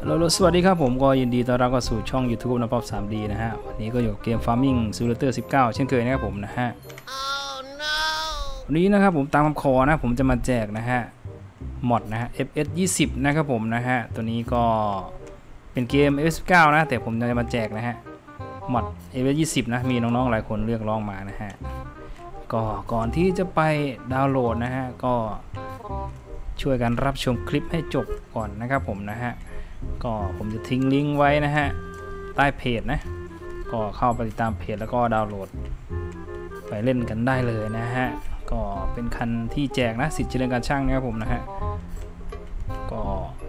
สวัสดีครับผมก็ยินดีต้อนรับเข้าสู่ช่อง YouTube นะป๊อป 3D นะฮะวันนี้ก็อยู่เกม Farming Simulator 19เช่นเคยนะครับผมนะฮะวันนี้นะครับผมตามคำขอนะผมจะมาแจกนะฮะมอดนะฮะ FS 20นะครับผมนะฮะตัวนี้ก็เป็นเกม FS 19นะแต่ผมจะมาแจกนะฮะมอด FS 20นะมีน้องๆหลายคนเรียกร้องมานะฮะก็ก่อนที่จะไปดาวน์โหลดนะฮะก็ช่วยกันรับชมคลิปให้จบก่อนนะครับผมนะฮะก็ผมจะทิ้งลิงก์ไว้นะฮะใต้เพจนะก็เข้าไปติดตามเพจแล้วก็ดาวน์โหลดไปเล่นกันได้เลยนะฮะก็เป็นคันที่แจกนะสิทธิ์เจริญการช่างนะครับผมนะฮะก็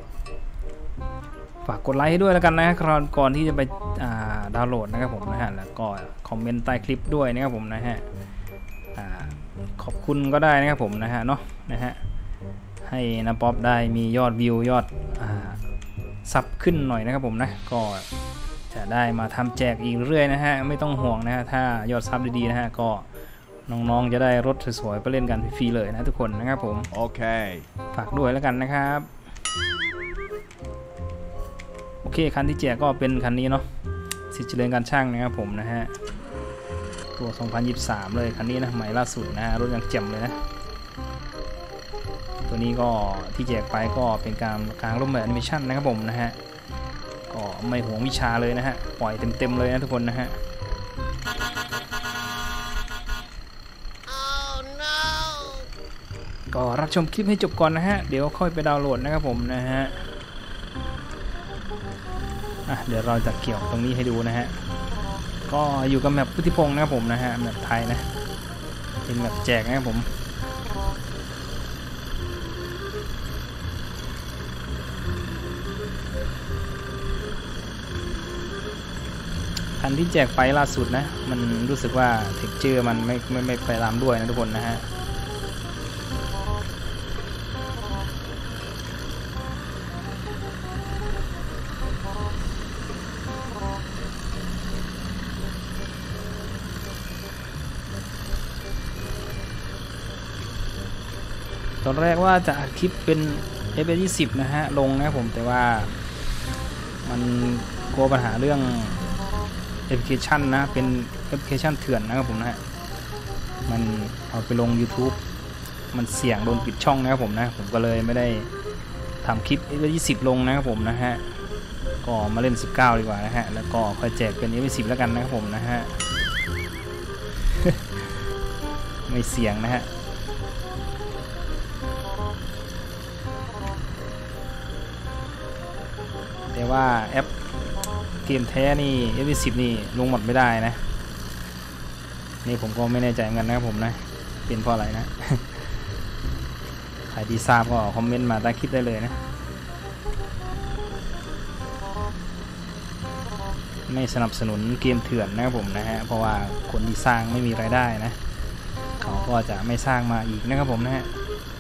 ฝากกดไลค์ให้ด้วยแล้วกันนะก่อนที่จะไปดาวน์โหลดนะครับผมนะฮะแล้วก็คอมเมนต์ใต้คลิปด้วยนะครับผมนะฮะขอบคุณก็ได้นะครับผมนะฮะเนาะนะฮะให้นะป๊อปได้มียอดวิวยอดซับขึ้นหน่อยนะครับผมนะก็จะได้มาทำแจกอีกเรื่อยนะฮะไม่ต้องห่วงนะฮะถ้ายอดซับดีๆนะฮะก็น้องๆจะได้รถสวยๆไปเล่นกันฟรีๆเลยนะทุกคนนะครับผมโอเคฝากด้วยแล้วกันนะครับโอเคคันที่แจกก็เป็นคันนี้เนาะสิทธิ์เจริญการช่างนะครับผมนะฮะตัว2023เลยคันนี้นะใหม่ล่าสุดนะฮะรถยังเจ็มเลยนะตัวนี้ก็ที่แจกไปก็เป็นการกลางร่มแบบแอนิเมชันนะครับผมนะฮะก็ไม่ห่วงวิชาเลยนะฮะปล่อยเต็มๆเลยนะทุกคนนะฮะก็รับชมคลิปให้จบก่อนนะฮะเดี๋ยวค่อยไปดาวน์โหลดนะครับผมนะฮะเดี๋ยวเราจะเกี่ยวตรงนี้ให้ดูนะฮะก็อยู่กับแมปพุทธิพงศ์นะครับผมนะฮะแมปไทยนะเป็นแมปแจกนะครับผมคันที่แจกไปล่าสุดนะมันรู้สึกว่าเท็กเจอร์มันไม่ไปตามด้วยนะทุกคนนะฮะตอนแรกว่าจะอัดคลิปเป็น FS 20นะฮะลงนะผมแต่ว่ามันกลัวปัญหาเรื่องแอปพลิเคชันนะเป็นแอปพลิเคชันเถื่อนนะครับผมนะฮะมันเอาไปลง YouTube มันเสี่ยงโดนปิดช่องนะครับผมนะผมก็เลยไม่ได้ทำคลิป FS 20ลงนะครับผมนะฮะก็มาเล่น19ดีกว่านะฮะแล้วก็ค่อยแจกเป็น FS 10แล้วกันนะครับผมนะฮะ ไม่เสี่ยงนะฮะแต่ว่าแอปเกมแท้นี่ FS 10นี่ลงหมดไม่ได้นะนี่ผมก็ไม่แน่ใจเหมือนกันนะครับผมนะเป็นเพราะอะไรนะ ใครที่ทราบก็คอมเมนต์มาใต้คลิปได้เลยนะไม่สนับสนุนเกมเถื่อนนะครับผมนะฮะเพราะว่าคนที่สร้างไม่มีรายได้นะเขาก็จะไม่สร้างมาอีกนะครับผมนะฮะ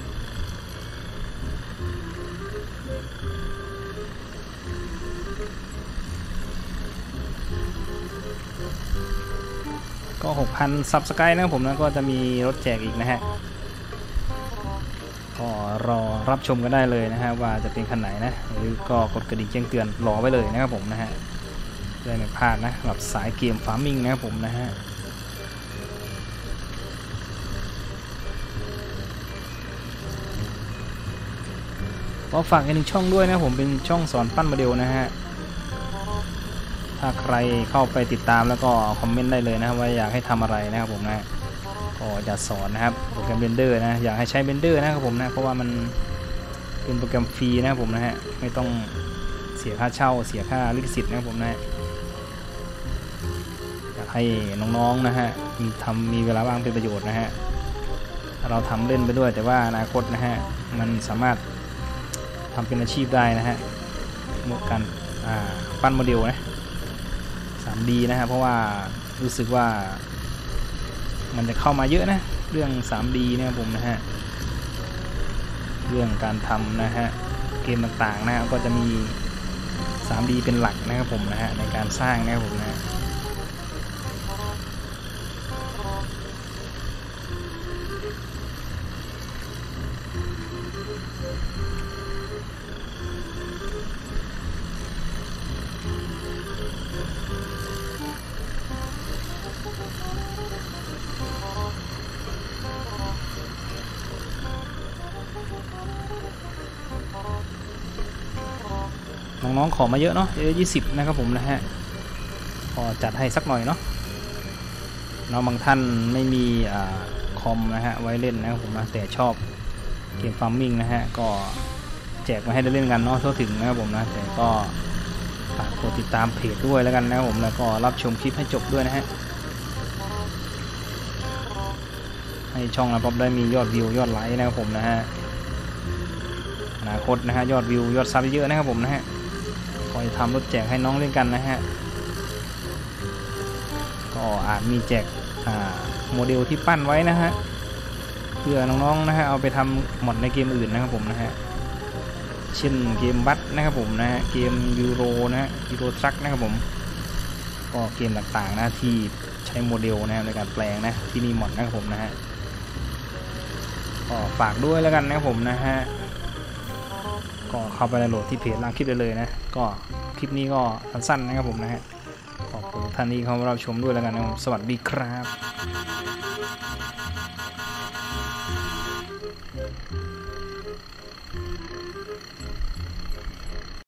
ก็ 6,000 ซับสไครต์นะครับผมนะก็จะมีรถแจกอีกนะฮะก็รอรับชมกันได้เลยนะฮะว่าจะเป็นคันไหนนะหรือก็กดกระดิ่งแจ้งเตือนรอไว้เลยนะครับผมนะฮะเพื่อไม่พลาดนะสำหรับสายเกมฟาร์มิงนะครับผมนะฮะก็ฝากอีกหนึ่งช่องด้วยนะผมเป็นช่องสอนปั้นโมเดลนะฮะถ้าใครเข้าไปติดตามแล้วก็คอมเมนต์ได้เลยนะว่าอยากให้ทำอะไรนะครับผมนะก็จะสอนนะครับโปรแกรมเบนเดอร์นะอยากให้ใช้เบนเดอร์นะครับผมนะเพราะว่ามันเป็นโปรแกรมฟรีนะครับผมนะฮะไม่ต้องเสียค่าเช่าเสียค่าลิขสิทธิ์นะครับผมนะอยากให้น้องๆนะฮะมีเวลาว่างเป็นประโยชน์นะฮะเราทำเล่นไปด้วยแต่ว่าอนาคตนะฮะมันสามารถทำเป็นอาชีพได้นะฮะเหมาะกันปั้นโมเดลนะ 3D นะครับเพราะว่ารู้สึกว่ามันจะเข้ามาเยอะนะเรื่อง 3D เนี่ยผมนะฮะเรื่องการทำนะฮะเกมต่างๆนะก็จะมี 3D เป็นหลักนะครับผมนะฮะในการสร้างนะครับผมนะน้องๆขอมาเยอะเนาะ20นะครับผมนะฮะพอจัดให้สักหน่อยเนาะน้องบางท่านไม่มีคอมนะฮะไว้เล่นนะครับผมนะแต่ชอบเกมฟาร์มมิ่งนะฮะก็แจกมาให้ได้เล่นกันเนาะทั่วถึงนะครับผมนะแต่ก็ฝากกดติดตามเพจด้วยแล้วกันนะครับผมแล้วก็รับชมคลิปให้จบด้วยนะฮะให้ช่องนะป๊อปได้มียอดวิวยอดไลค์นะครับผมนะฮะอนาคตนะฮะยอดวิวยอดซับเยอะนะครับผมนะฮะคอยทำรถแจกให้น้องเล่นกันนะฮะก็อาจมีแจกโมเดลที่ปั้นไว้นะฮะเพื่อน้องๆนะฮะเอาไปทำมอดในเกมอื่นนะครับผมนะฮะเช่นเกมบัสนะครับผมนะฮะเกมยูโรนะฮะยูโรทรัคนะครับผมก็เกมต่างๆนะที่ใช้โมเดลนะในการแปลงนะที่มีมอดนะครับผมนะฮะก็ฝากด้วยแล้วกันนะครับผมนะฮะก็เข้าไปโหลดที่เพจล่างคลิปได้เลยนะก็คลิปนี้ก็สั้นๆนะครับผมนะฮะขอบคุณท่านที่เข้ามารับชมด้วยแล้วกันนะครับสวัสดีครับ